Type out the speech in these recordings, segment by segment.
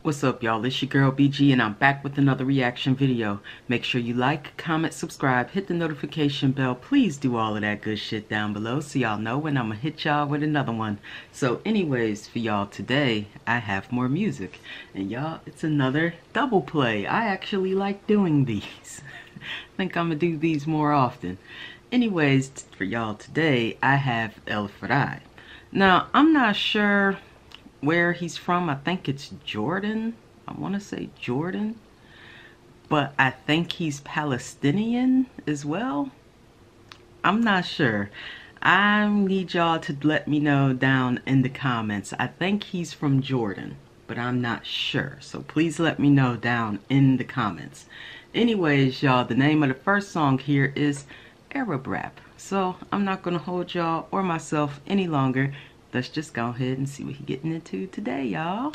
What's up, y'all? It's your girl BG and I'm back with another reaction video. Make sure you like, comment, subscribe, hit the notification bell. Please do all of that good shit down below so y'all know when I'm gonna hit y'all with another one. So anyways, for y'all today, I have more music. And y'all, it's another double play. I actually like doing these. I think I'm gonna do these more often. Anyways, for y'all today, I have Far3i. Now, I'm not sure where he's from. I think it's Jordan. I want to say Jordan, but I think he's Palestinian as well. I'm not sure. I need y'all to let me know down in the comments. I think he's from Jordan, but I'm not sure, so please let me know down in the comments. Anyways, y'all, the name of the first song here is Arab Rap, so I'm not gonna hold y'all or myself any longer. Let's just go ahead and see what he's getting into today, y'all.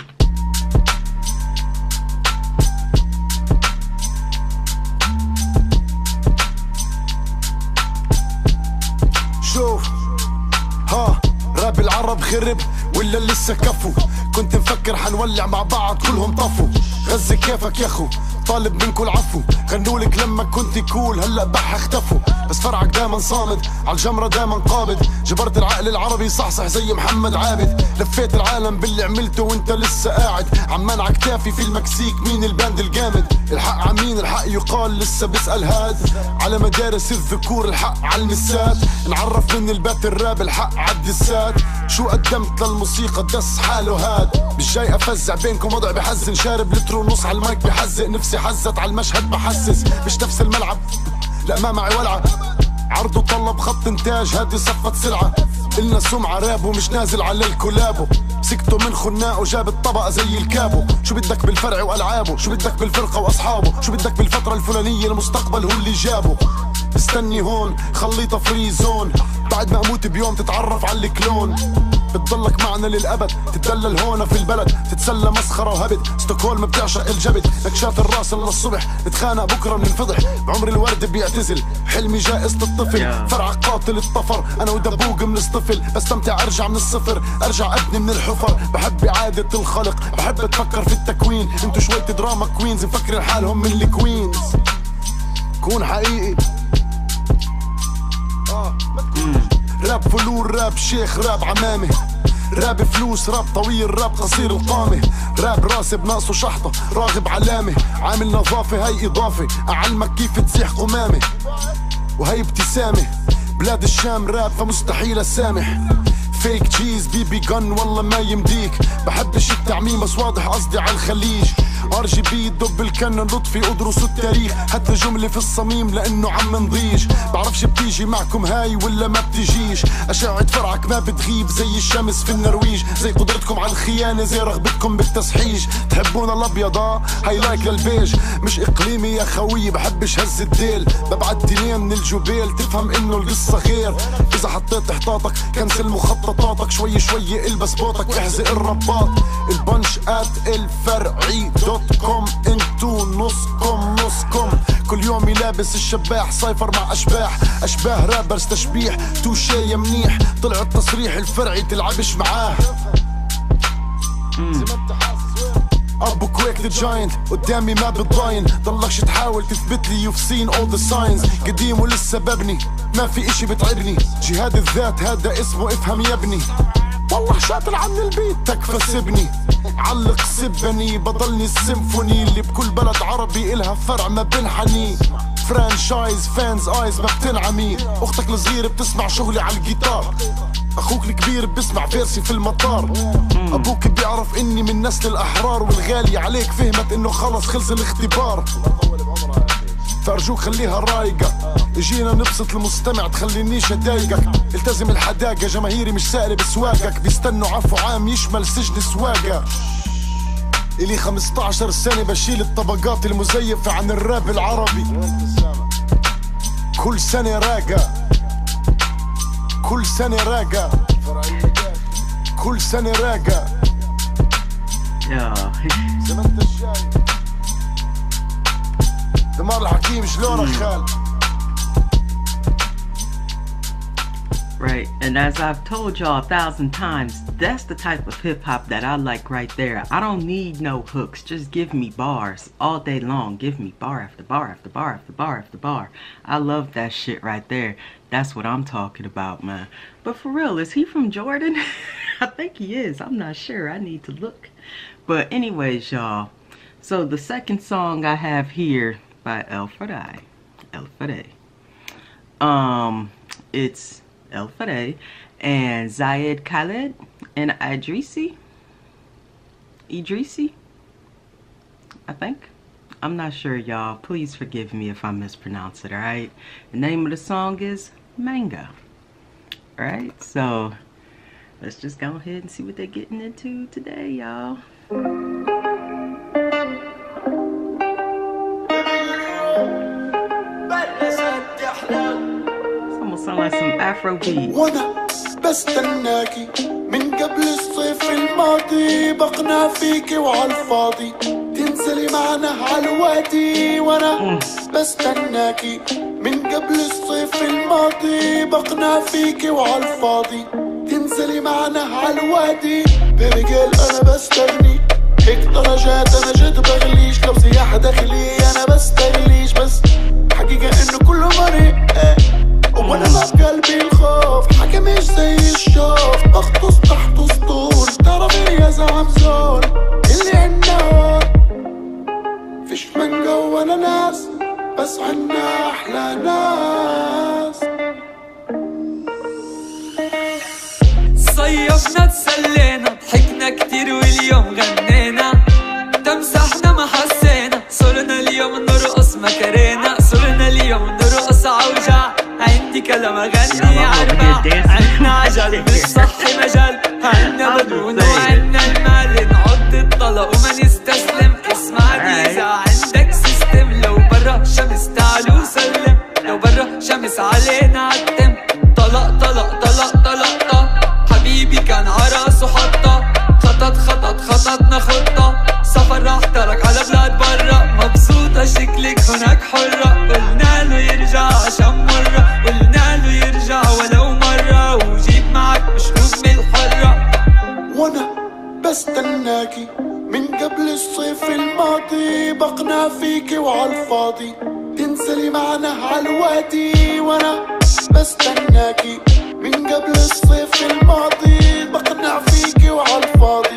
شوف راب العرب خرب ولا لسه كفو. كنت مفكر حنولع مع بعض كلهم طفوا. غزي كيفك يا اخو، طالب منكم العفو. غنولك لما كنت كول، هلا بح اختفوا. بس فرعك دايما صامد، عالجمرة دايما قابض. جبرت العقل العربي صحصح زي محمد عابد. لفيت العالم باللي عملته وانت لسه قاعد. عمان عكتافي في المكسيك، مين الباند الجامد؟ الحق عمين الحق يقال، لسه بسأل هاد. على مدارس الذكور الحق عالمسات. نعرف من البات الراب الحق عالدسات. شو قدمت للموسيقى دس حاله هاد. مش جاي افزع بينكم، وضع بحزن. شارب لتر ونص على المايك بحزق. نفسي حزت على المشهد بحسس. مش نفس الملعب، لا ما معي ولعة. عرضه طلب خط انتاج، هادي صفت سلعة. إلنا سمعة راب ومش نازل على الكولابو. مسكته من خناقه وجاب الطبقة زي الكابو. شو بدك بالفرع وألعابه؟ شو بدك بالفرقة وأصحابه؟ شو بدك بالفترة الفلانية؟ المستقبل هو اللي جابه. استني هون خليطة فري زون. بعد ما اموت بيوم تتعرف على الكلون. بتضلك معنا للأبد، تتدلل هون في البلد. تتسلى مسخرة وهبد. ستوكهولم بتعشق الجبد. نكشات الراس للصبح، نتخانق بكرة بننفضح. بعمر الورد بيعتزل، حلمي جائزة الطفل. فرعك قاتل الطفر، أنا ودبوق من الصفل. بستمتع أرجع من الصفر، أرجع أبني من الحفر. بحب إعادة الخلق، بحب أتفكر في التكوين. انتو شوية دراما كوينز مفكرين حالهم من الكوينز. كون حقيقي. راب فلور، راب شيخ، راب عمامي. راب فلوس، راب طويل، راب قصير القامة. راب راسب ناقصه شحطة، راغب علامة. عامل نظافة هاي إضافة، أعلمك كيف تزيح قمامة. وهي ابتسامة. بلاد الشام راب فمستحيل أسامح. فيك تشيز بيبي جن والله ما يمديك. بحبش التعميم بس واضح قصدي على الخليج. RGB دب الكن لطفي ادرسوا التاريخ. هات جملة في الصميم لانه عم نضيج. بعرفش بتيجي معكم هاي ولا ما بتجيش. اشعة فرعك ما بتغيب زي الشمس في النرويج. زي قدرتكم على الخيانة، زي رغبتكم بالتسحيج. تحبونا الابيض هاي لايك للبيج. مش اقليمي يا خوي، بحبش هز الديل. ببعد تنين من الجبال تفهم انه القصة غير. اذا حطيت احتاطك كنسل مخططاتك. شوي شوي البس بوطك، احزق الرباط. البنش @الفرعي.com. انتو نصكم. كل يوم لابس الشباح، صايفر مع اشباح. اشباه رابرز تشبيح، توشي منيح. طلع التصريح الفرعي تلعبش معاه. ابو كويك ذا جاينت، قدامي ما بتضاين. ضلكش تحاول تثبت لي you've seen all the signs. قديم ولسه ببني، ما في اشي بتعبني. جهاد الذات هذا اسمه افهم يا ابني. والله شاطر عن البيت تكفى سبني. علق سبني بضلني السيمفوني. اللي بكل بلد عربي إلها فرع ما بنحني. فرانشايز فانز ايز ما بتنعمي. اختك الصغير بتسمع شغلي على الجيتار. اخوك الكبير بسمع فيرسي في المطار. ابوك بيعرف اني من نسل الاحرار. والغالي عليك فهمت انه خلص خلص الاختبار. فارجوك خليها رايقة. اجينا نبسط المستمع، تخلينيش اضايقك. التزم الحداقة، جماهيري مش سائلة بسواقك. بيستنوا عفو عام يشمل سجن سواقة. الي 15 سنة بشيل الطبقات المزيفة عن الراب العربي. كل سنة راقة، كل سنة راقة، كل سنة راقة. زمنت الشاي دمار الحكيم، شلونك خال؟ Right, And as I've told y'all 1,000 times, that's the type of hip-hop that I like right there. I don't need no hooks. Just give me bars all day long. Give me bar after bar after bar after bar after bar. I love that shit right there. That's what I'm talking about, man. But for real, is he from Jordan? I think he is. I'm not sure. I need to look. But anyways, y'all. So the second song I have here by Far3i. It's Far3i and Zaid Khaled and Idreesi, I think. I'm not sure, y'all. Please forgive me if I mispronounce it, alright? The name of the song is Manga. Alright, so let's just go ahead and see what they're getting into today, y'all. Sound like some Afro beat. وانا بستناكي من قبل الصيف الماضي، بقنع فيكي وعالفاضي تنزلي معنا عالوادي. وانا بستناكي من قبل الصيف الماضي، بقنع فيكي وعالفاضي تنزلي معنا عالوادي. بيبي جيل انا بستغني، هيك درجات انا جد بغليش، لو سياحة داخلية انا بستغليش، بس حقيقة انه كله مريء. وانا ما بقلبي الخوف، حكي مش زي الشوف، بغطس تحت سطول، تعرفي يا زعم زول اللي عنا هون فيش مانجا ولا ناس، بس عنا احلى ناس. صيفنا تسلينا ضحكنا كتير واليوم غنينا، تمسحنا ما حسينا، صرنا اليوم نرقص مكرينا، صرنا اليوم نرقص عوجع، عندي كلام اغني عربع، عنا عجل مش صحي مجال، عنا بدون وعنا المال، نعد الطلق وما نستسلم. اسمع دي اذا عندك سيستم، لو برا شمس تعال وسلم، لو برا شمس علينا عتم. طلق طلق طلق طلق طلق، حبيبي كان عراسه حطه، خططنا خطة، سفر راح ترك على بلاد برا، مبسوطة شكلك هناك حرة، قلنا له يرجع عشان مرة، قلنا له يرجع ولو مرة، وجيب معك مشروب من الحرة. وانا بستناكي من قبل الصيف الماضي، بقنع فيكي وعالفاضي تنزلي معنا عالوادي. وانا بستناكي من قبل الصيف الماضي، بقنع فيكي وعالفاضي.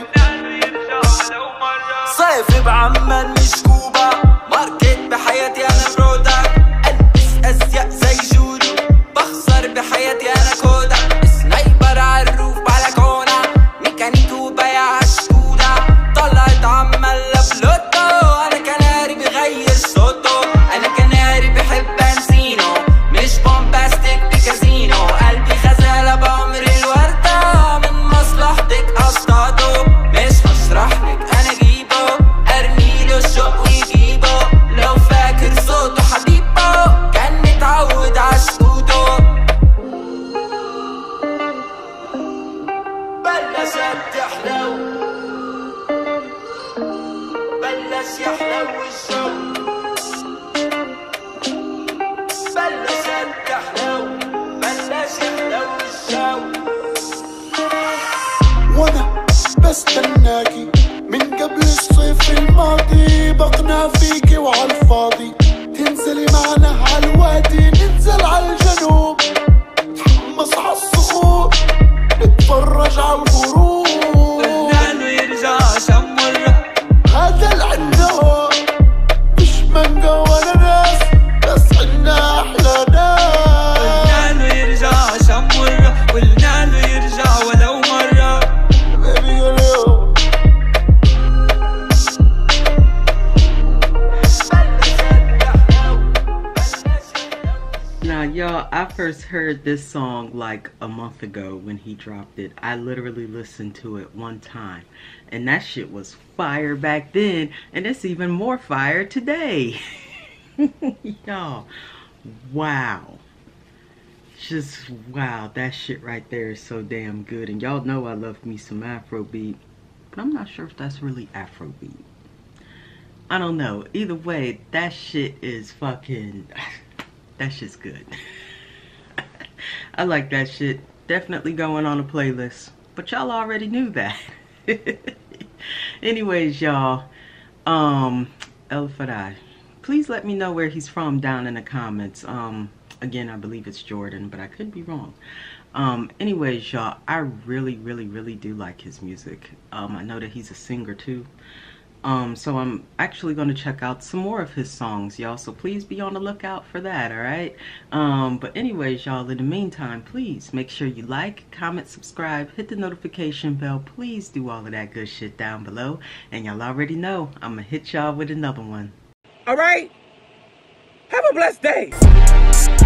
صيف بعمان مش كوبا، ماركت بحياتي انا برودك، البس ازياء زي جودو، بخسر بحياتي انا كودا، سنايبر عالروف بلكونة، ميكانيك وبياع شكودا، طلعت عمال لفلوتو، انا كناري بغير صوته، انا كناري بحب بنزينو، مش بومباستيك بكازينو، قلبي غزالة بعمري الوردة، من مصلحتك اصطاده، مش هشرحلك انا جيبه، ارميله الشوق ويجيبه، لو فاكر صوته حبيبه، كان متعود عالسكوتو. بلشت تحلو، بلش يحلو الشوق، بلشت تحلو، بلش يحلو الشوق. وانا بستناكي من قبل الصيف الماضي، بقنع فيكي وعالفاضي تنزلي معنا عالوادي، ننزل عالجنوب نتحمص عالصخور، نتفرج عالغروب، قلنا له يرجع عشان مرة، هذا العنوان مش مانجا ولا ناس، بس عنا احلى ناس. قلنا له يرجع عشان مرة، قلنا له يرجع ولو مرة. Baby girl, Now, y'all, I first heard this song like a month ago when he dropped it. I literally listened to it one time, and that shit was fire back then, and it's even more fire today. Y'all, wow. Just, wow, that shit right there is so damn good. And y'all know I love me some Afrobeat, but I'm not sure if that's really Afrobeat. I don't know. Either way, that shit is fucking... that shit's good. I like that shit. definitely going on a playlist. But y'all already knew that. Anyways, y'all, Far3i, please let me know where he's from down in the comments. Again, I believe it's Jordan, but I could be wrong. Anyways, y'all, I really do like his music. I know that he's a singer too. So I'm actually going to check out some more of his songs, y'all. So please be on the lookout for that, all right? But anyways, y'all, in the meantime, please make sure you like, comment, subscribe, hit the notification bell. Please do all of that good shit down below. And y'all already know I'm going to hit y'all with another one. All right? Have a blessed day.